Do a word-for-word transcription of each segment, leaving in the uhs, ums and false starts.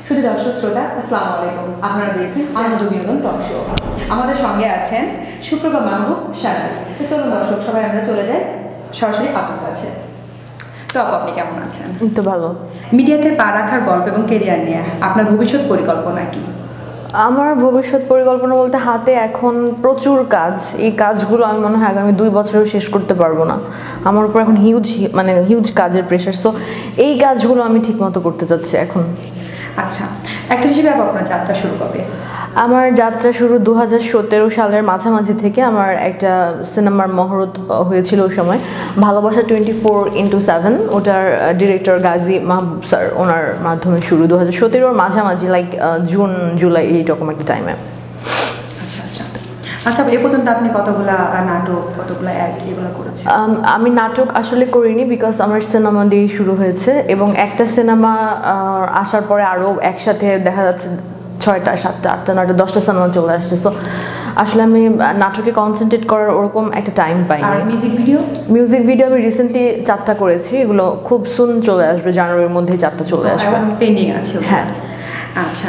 শুধু দর্শক শ্রোতা আসসালামু আলাইকুম, আপনারা দেখছেন আনন্দ বিনোদন টক শো। আমাদের সঙ্গে আছেন সুপ্রভা মাহবুব সারা। তো চলুন দর্শক সবাই আমরা চলে যাই সরাসরি আপনার কাছে। তো আপু, আপনি কেমন আছেন? তো ভালো। মিডিয়াতে পা রাখার গল্প এবং কেরিয়ার নিয়ে আপনার ভবিষ্যৎ পরিকল্পনা কি? আমার ভবিষ্যৎ পরিকল্পনা বলতে হাতে এখন প্রচুর কাজ। এই কাজগুলো আমি মনে হয় আগামী দুই বছরেও শেষ করতে পারবো না। আমার উপর এখন হিউজ মানে হিউজ কাজের প্রেশার। সো এই কাজগুলো আমি ঠিকমতো করতে চাচ্ছি এখন। আচ্ছা, একটা হিসেবে আপনার যাত্রা শুরু কবে? আমার যাত্রা শুরু দু হাজার সতেরো সালের মাঝামাঝি থেকে। আমার একটা সিনেমার মহরত হয়েছিল ওই সময়, Bhalobasha twenty four into seven. ওটার ডিরেক্টর গাজী মাহবুব স্যার, ওনার মাধ্যমে শুরু দু হাজার সতেরোর মাঝামাঝি, লাইক জুন জুলাই এইরকম একটা টাইমে। আচ্ছা আচ্ছা আচ্ছা এ পর্যন্ত আপনি কতগুলা নাটক, কতগুলা অ্যাড এগুলো করেছেন? আমি নাটক আসলে করিনি, বিকজ আমার সিনেমা দিয়ে শুরু হয়েছে এবং একটা সিনেমা আসার পরে আরও একসাথে দেখা যাচ্ছে ছয়টা সাতটা আটটা নয়টা দশটা সিনেমা চলে আসছে। সো আসলে আমি নাটকে কনসেন্ট্রেট করার ওরকম একটা টাইম পাই। আর মিউজিক ভিডিও? মিউজিক ভিডিও আমি রিসেন্টলি চারটা করেছি, এগুলো খুব সুন চলে আসবে, জানুয়ারির মধ্যেই চারটা চলে আসবে। পেন্ডিং আছে? হ্যাঁ। আচ্ছা,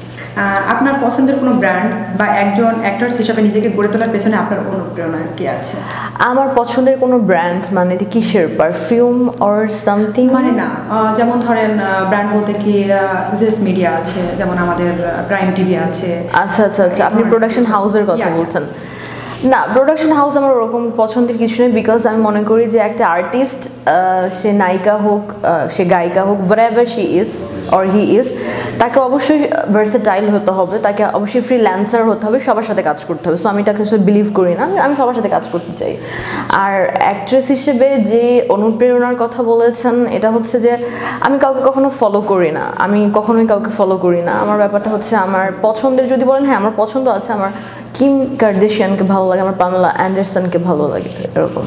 আপনার পছন্দের কোনো ব্র্যান্ড বা একজন অ্যাক্টরস হিসাবে নিজেকে গড়ে তোলার পেছনে আপনার অনুপ্রেরণা কি আছে? আমার পছন্দের কোনো ব্র্যান্ড মানে কিসের, পারফিউম অর সামথিং? মানে না, যেমন ধরেন ব্র্যান্ড বলতে কি জেস মিডিয়া আছে, যেমন আমাদের প্রাইম টিভি আছে। আচ্ছা আচ্ছা আচ্ছা আপনি প্রোডাকশন হাউসের কথা বলছেন? না, প্রোডাকশন হাউস আমার ওরকম পছন্দের কিছু নেই, বিকজ আমি মনে করি যে একটা আর্টিস্ট, সে নায়িকা হোক, সে গায়িকা হোক, whatever she is or he is, তাকে অবশ্যই ভার্সেটাইল হতে হবে, তাকে অবশ্যই ফ্রিল্যান্সার হতে হবে, সবার সাথে কাজ করতে হবে। সো আমি তাকে আসলে বিলিভ করি না, আমি সবার সাথে কাজ করতে চাই। আর অ্যাক্ট্রেস হিসেবে যে অনুপ্রেরণার কথা বলেছেন, এটা হচ্ছে যে আমি কাউকে কখনো ফলো করি না, আমি কখনোই কাউকে ফলো করি না। আমার ব্যাপারটা হচ্ছে আমার পছন্দের যদি বলেন, হ্যাঁ আমার পছন্দ আছে, আমার কিম কার্দাশিয়ানকে ভালো লাগে, আমার পামেলা অ্যান্ডারসনকে ভালো লাগে, এরকম।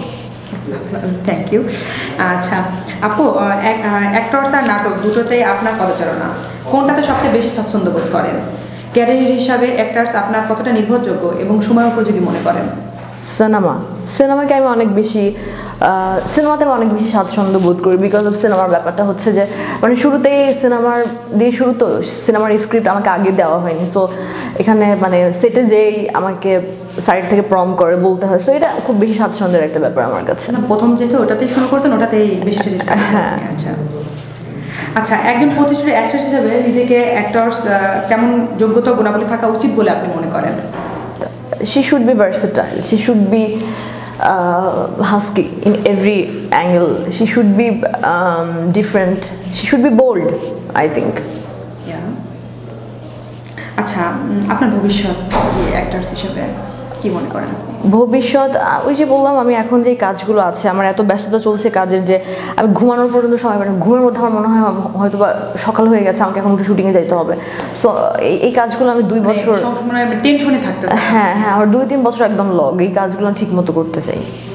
Thank you. আচ্ছা আপু, অ্যাক্টরস আর নাটক দুটোতেই আপনার পদচারণা, কোনটাতে সবচেয়ে বেশি স্বাচ্ছন্দ্য বোধ করেন? ক্যারিয়ার হিসাবে অ্যাক্টরস আপনার কতটা নির্ভরযোগ্য এবং সময় উপযোগী মনে করেন? সিনেমা সিনেমাকে আমি অনেক বেশি সিনেমাতে আমি অনেক বেশি স্বাচ্ছন্দ্য বোধ করি, বিকজ অফ সিনেমার ব্যাপারটা হচ্ছে যে মানে শুরুতেই সিনেমার দিয়ে শুরু, তো সিনেমার স্ক্রিপ্ট আমাকে আগে দেওয়া হয়নি। সো এখানে মানে সেটে যেই আমাকে সাইড থেকে প্রম করে বলতে হয়, সো এটা খুব বেশি স্বাচ্ছন্দ্যের একটা ব্যাপার আমার কাছে। প্রথম যেহেতু ওটাতেই শুরু করছেন, ওটাতেই বেশি। হ্যাঁ। আচ্ছা আচ্ছা একজন প্রতিষ্ঠিত অ্যাক্ট্রেস হিসেবে নিজেকে অ্যাক্টরস কেমন যোগ্যতা গুণাবলী থাকা উচিত বলে আপনি মনে করেন? She should be versatile. She should be uh, husky in every angle. She should be um, different. She should be bold, I think. Yeah. আচ্ছা, আপনার ভবিষ্যৎ কি অ্যাক্টরস হিসেবে কি মনে করেন আপনি? ভবিষ্যৎ ওই যে বললাম, আমি এখন যে কাজগুলো আছে, আমার এত ব্যস্ততা চলছে কাজের যে আমি ঘুমানোর পর্যন্ত সময় পাই না। ঘুমের মধ্যে আমার মনে হয় হয়তো বা সকাল হয়ে গেছে, আমাকে এখন একটু শুটিংয়ে যেতে হবে। সো এই কাজগুলো আমি দুই বছর টেনশনে থাকতে, হ্যাঁ হ্যাঁ আমার দুই তিন বছর একদম লগ এই কাজগুলো ঠিক মতো করতে চাই।